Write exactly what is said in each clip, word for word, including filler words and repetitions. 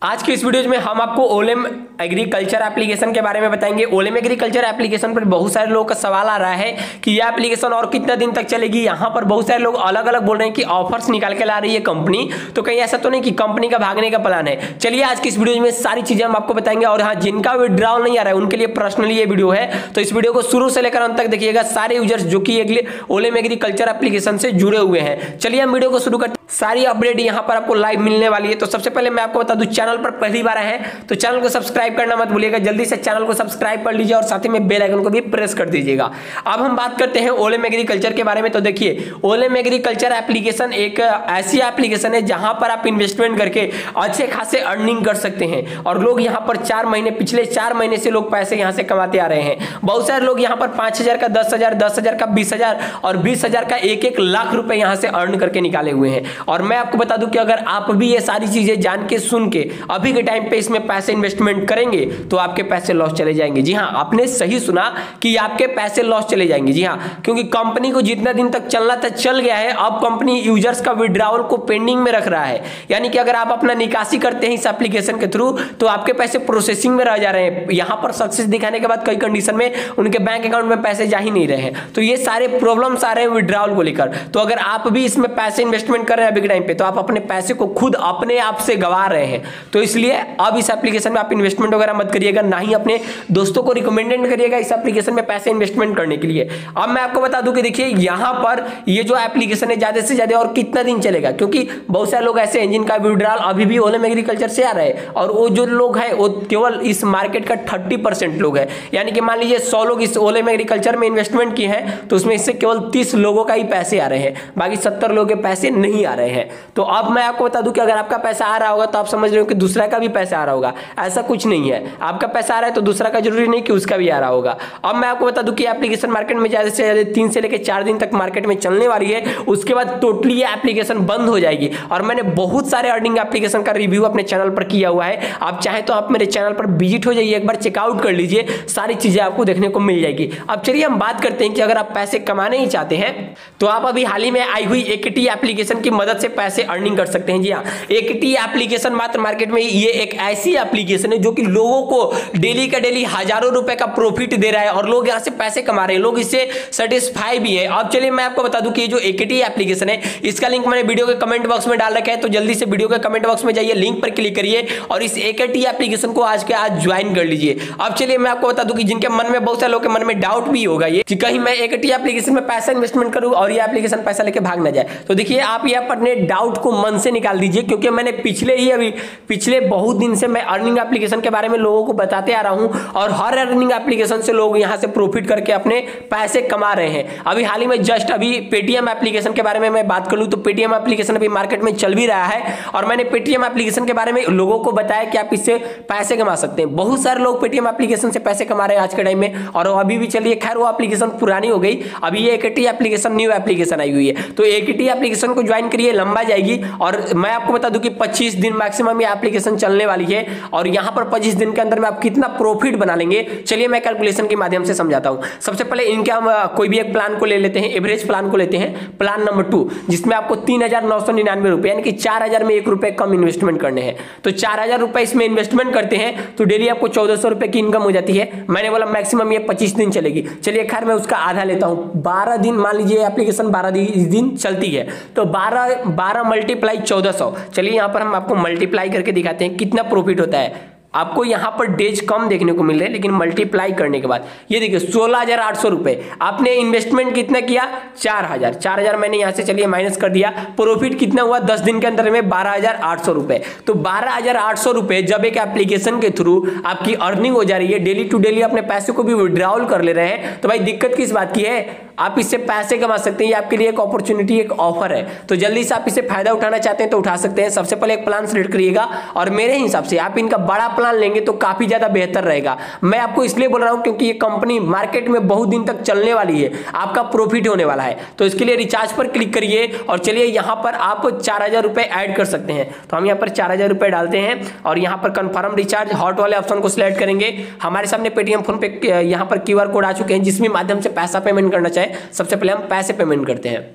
आज की इस वीडियो में हम आपको ओलेम एग्रीकल्चर एप्लीकेशन के बारे में बताएंगे। ओलेम एग्रीकल्चर एप्लीकेशन पर बहुत सारे लोगों का सवाल आ रहा है कि यह एप्लीकेशन और कितना दिन तक चलेगी। यहाँ पर बहुत सारे लोग अलग अलग बोल रहे हैं कि ऑफर्स निकाल के ला रही है कंपनी, तो कहीं ऐसा तो नहीं कि कंपनी का भागने का प्लान है। चलिए आज की इस वीडियो में सारी चीजें हम आपको बताएंगे। और हाँ, जिनका विड्रॉल नहीं आ रहा है उनके लिए पर्सनली ये वीडियो है, तो इस वीडियो को शुरू से लेकर अंत तक देखिएगा। सारे यूजर्स जो कि ओलेम एग्रीकल्चर एप्लीकेशन से जुड़े हुए हैं। चलिए हम वीडियो को शुरू करते हैं। सारी अपडेट यहाँ पर आपको लाइव मिलने वाली है। तो सबसे पहले मैं आपको बता दूं, चैनल पर पहली बार आए हैं तो चैनल को सब्सक्राइब करना मत भूलिएगा। जल्दी से चैनल को सब्सक्राइब कर लीजिए और साथ ही में बेल आइकन को भी प्रेस कर दीजिएगा। अब हम बात करते हैं ओलेम एग्रीकल्चर के बारे में। तो देखिए, ओलेम एग्रीकल्चर एप्लीकेशन एक ऐसी एप्लीकेशन है जहां पर आप इन्वेस्टमेंट करके अच्छे खासे अर्निंग कर सकते हैं। और लोग यहाँ पर चार महीने पिछले चार महीने से लोग पैसे यहाँ से कमाते आ रहे हैं। बहुत सारे लोग यहाँ पर पांच हजार का, दस हजार, दस हजार का, बीस हजार और बीस हजार का एक एक लाख रुपए यहाँ से अर्न करके निकाले हुए हैं। और मैं आपको बता दूं कि अगर आप भी ये सारी चीजें जान के सुन के अभी के टाइम पे इसमें पैसे इन्वेस्टमेंट करेंगे तो आपके पैसे लॉस चले जाएंगे। जी हाँ, आपने सही सुना कि आपके पैसे लॉस चले जाएंगे। जी हाँ, क्योंकि कंपनी को जितना दिन तक चलना था चल गया है। अब कंपनी यूजर्स का विड्रॉवल को पेंडिंग में रख रहा है। यानी कि अगर आप अपना निकासी करते हैं इस एप्लीकेशन के थ्रू तो आपके पैसे प्रोसेसिंग में रह जा रहे हैं। यहाँ पर सक्सेस दिखाने के बाद कई कंडीशन में उनके बैंक अकाउंट में पैसे जा ही नहीं रहे हैं। तो ये सारे प्रॉब्लम्स आ रहे हैं विड्रॉवल को लेकर। तो अगर आप भी इसमें पैसे इन्वेस्टमेंट कर रहे हैं अभी के टाइम पे, तो आप अपने पैसे को खुद अपने आप से गवा रहे हैं। तो इसलिए अब इस एप्लीकेशन में आप इन्वेस्टमेंट वगैरह मत करिएगा, ना ही अपने दोस्तों को रिकमेंडेड करिएगा इस एप्लीकेशन में पैसे इन्वेस्टमेंट करने के लिए। अब मैं आपको बता दूं कि देखिए, यहां पर ये जो एप्लीकेशन है ज्यादा से ज्यादा और कितना दिन चलेगा, क्योंकि बहुत सारे लोग ऐसे हैं जिनका विड्रॉल अभी भी ओलेम एग्रीकल्चर से आ रहा है। और वो जो लोग हैं वो केवल इस मार्केट का थर्टी परसेंट लोग हैं। यानी कि मान लीजिए सौ लोग इस ओलेम एग्रीकल्चर में इन्वेस्टमेंट किए हैं तो उसमें इससे केवल तीस लोगों का ही पैसे आ रहे हैं, बाकी सत्तर लोगों के पैसे नहीं आ रहे हैं। तो अब मैं आपको बता दूं कि अगर आपका पैसा आ रहा होगा तो आप समझ रहे हो कि दूसरा का भी पैसा आ रहा होगा। ऐसा कुछ नहीं है, आपका पैसा आ रहा है तो दूसरा का जरूरी नहीं कि उसका भी आ रहा होगा। अब मैं आपको बता दूं कि एप्लीकेशन मार्केट में ज्यादा से ज्यादा तीन से लेकर चार दिन तक मार्केट में चलने वाली है। उसके बाद टोटली ये एप्लीकेशन बंद हो जाएगी। और मैंने बहुत सारे अर्निंग एप्लीकेशन का रिव्यू अपने चैनल पर किया हुआ है। आप चाहे तो आप मेरे चैनल पर विजिट हो जाइए, एक बार चेकआउट कर लीजिए, सारी चीजें आपको देखने को मिल जाएगी। अब चलिए हम बात करते हैं कि अगर आप पैसे कमाने ही चाहते हैं तो आप अभी हाल ही में आई हुई इक्विटी एप्लीकेशन की मदद से पैसे अर्निंग कर सकते हैं। जी हाँ, इक्विटी एप्लीकेशन मात्र मार्केट में ये एक ऐसी एप्लीकेशन है जो कि लोगों को डेली का डेली हजारों रुपए का प्रॉफिट दे रहा है और लोग यहां से पैसे कमा रहे हैं, लोग इससे सेटिस्फाई भी है। अब चलिए मैं आपको बता दूं कि ये जो इक्विटी एप्लीकेशन है इसका लिंक मैंने वीडियो के कमेंट बॉक्स में डाल रखा है। तो जल्दी से वीडियो के कमेंट बॉक्स में जाइए, लिंक पर क्लिक करिए और इस इक्विटी एप्लीकेशन को आज के आज ज्वाइन कर लीजिए। अब चलिए मैं आपको बता दूं कि जिनके मन में, बहुत सारे लोगों के मन में डाउट भी होगा ये कि कहीं मैं इक्विटी एप्लीकेशन में पैसा इन्वेस्टमेंट करूं और ये एप्लीकेशन पैसा लेके भाग ना जाए। तो देखिए, आप ये अपने डाउट को मन से निकाल दीजिए, क्योंकि मैंने पिछले ही अभी पिछले बहुत दिन से मैं अर्निंग एप्लीकेशन के बारे में लोगों को बताते आ रहा हूं और हर अर्निंग एप्लीकेशन से लोग यहां से प्रॉफिट करके अपने पैसे कमा रहे हैं। अभी हाल ही में जस्ट अभी पेटीएम एप्लीकेशन के बारे में मैं बात कर लूं तो पेटीएम एप्लीकेशन अभी मार्केट में चल भी रहा है और मैंने पेटीएम एप्लीकेशन के बारे में लोगों को बताया कि आप इससे पैसे कमा सकते हैं। बहुत सारे लोग पेटीएम एप्लीकेशन से पैसे कमा रहे हैं आज के टाइम में, और अभी भी चलिए, खैर वो एप्लीकेशन पुरानी हो गई, अभी ये इक्विटी एप्लीकेशन न्यू एप्लीकेशन आई हुई है। तो इक्विटी एप्लीकेशन को ज्वाइन करिए, लंबा जाएगी। और मैं आपको बता दूं कि पच्चीस दिन मैक्सिमम ये एप्लीकेशन चलने वाली है और यहां पर पच्चीस दिन के अंदर में आप कितना प्रॉफिट बना लेंगे, चलिए मैं कैलकुलेशन के माध्यम से समझाता हूं। सबसे पहले इनके हम कोई भी एक प्लान को ले लेते हैं, एवरेज प्लान को लेते हैं, प्लान नंबर टू, जिसमें आपको तीन हजार नौ सौ निन्यानवे रुपए यानी कि चार हजार में एक रुपए कम इन्वेस्टमेंट करने हैं। तो चार हजार रुपए इसमें इन्वेस्टमेंट करते हैं तो डेली आपको चौदह सौ रुपए की इनकम हो जाती है। मैंने बोला मैक्सिमम ये पच्चीस दिन चलेगी, चलिए खैर मैं उसका आधा लेता हूं। बारह दिन, मान लीजिए एप्लीकेशन बारह दिन चलती है तो बारह बारह मल्टीप्लाई चौदह सौ, चलिए यहां पर हम आपको मल्टीप्लाई करके दिखाते हैं कितना प्रॉफिट होता है। आपको यहां पर डेज कम देखने को मिल रहे हैं, लेकिन मल्टीप्लाई करने के बाद ये देखिए सोलह हजार आठ सौ रुपए। आपने इन्वेस्टमेंट कितना किया, चार हजार चार हजार मैंने यहां से चलिए माइनस कर दिया। प्रॉफिट कितना हुआ दस दिन के अंदर में, बारह हजार आठ सौ रुपए। तो बारह हजार आठ सौ रुपए जब एक एप्लीकेशन के थ्रू आपकी अर्निंग हो जा रही है, डेली टू डेली अपने पैसे को भी विड्रॉल कर ले रहे हैं, तो भाई दिक्कत किस बात की है, आप इससे पैसे कमा सकते हैं। ये आपके लिए एक अपॉर्चुनिटी, एक ऑफर है। तो जल्दी से आप इसे फायदा उठाना चाहते हैं तो उठा सकते हैं। सबसे पहले एक प्लान सेलेक्ट करिएगा और मेरे हिसाब से आप इनका बड़ा प्लान लेंगे तो काफी ज्यादा बेहतर रहेगा। मैं आपको इसलिए बोल रहा हूं क्योंकि ये कंपनी मार्केट में बहुत दिन तक चलने वाली है, आपका प्रॉफिट होने वाला है। तो इसके लिए रिचार्ज पर क्लिक करिए और चलिए यहां पर आप चार हजार रुपए ऐड कर सकते हैं। तो हम यहां पर चार हजार रुपए डालते हैं और यहां पर कंफर्म रिचार्ज हॉट वाले ऑप्शन को सिलेक्ट करेंगे। हमारे सामने पेटीएम फोन पे यहां पर क्यूआर कोड आ चुके हैं जिसमें माध्यम से पैसा पेमेंट करना चाहे, सबसे पहले हम पैसे पेमेंट करते हैं।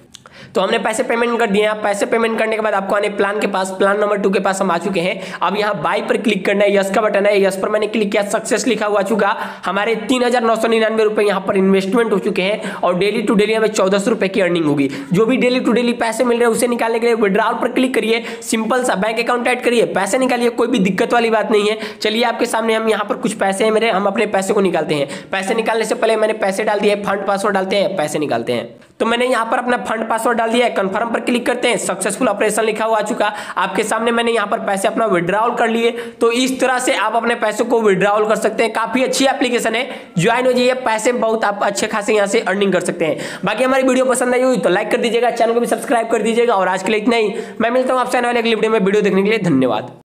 तो हमने पैसे पेमेंट कर दिए। आप पैसे पेमेंट करने के बाद आपको आने प्लान के पास, प्लान नंबर टू के पास हम आ चुके हैं। अब यहाँ बाई पर क्लिक करना है, यस का बटन है, यस पर मैंने क्लिक किया, सक्सेस लिखा हुआ चुका। हमारे तीन हजार नौ सौ निन्यानवे रुपए यहाँ पर इन्वेस्टमेंट हो चुके हैं और डेली टू डेली हमें चौदह सौ रुपए की अर्निंग होगी। जो भी डेली टू डेली पैसे मिल रहे हैं उसे निकालने के लिए विड्रॉल पर क्लिक करिए, सिंपल सा बैंक अकाउंट ऐड करिए, पैसे निकालिए, कोई भी दिक्कत वाली बात नहीं है। चलिए आपके सामने हम यहाँ पर कुछ पैसे हैं मेरे, हम अपने पैसे को निकालते हैं। पैसे निकालने से पहले मैंने पैसे डाल दिए, फंड पासवर्ड डालते हैं, पैसे निकालते हैं। तो मैंने यहाँ पर अपना फंड पासवर्ड डाल दिया है, कंफर्म पर क्लिक करते हैं, सक्सेसफुल ऑपरेशन लिखा हुआ आ चुका। आपके सामने मैंने यहाँ पर पैसे अपना विड्रॉल कर लिए। तो इस तरह से आप अपने पैसे को विड्रॉल कर सकते हैं। काफी अच्छी एप्लीकेशन है, ज्वाइन हो जाइए, पैसे बहुत आप अच्छे खासे यहाँ से अर्निंग कर सकते हैं। बाकी हमारी वीडियो पसंद आई हुई तो लाइक कर दीजिएगा, चैनल को भी सब्सक्राइब कर दीजिएगा। और आज के लिए इतना ही, मैं मिलता हूँ आपसे आने वाले अगली वीडियो में। वीडियो देखने के लिए धन्यवाद।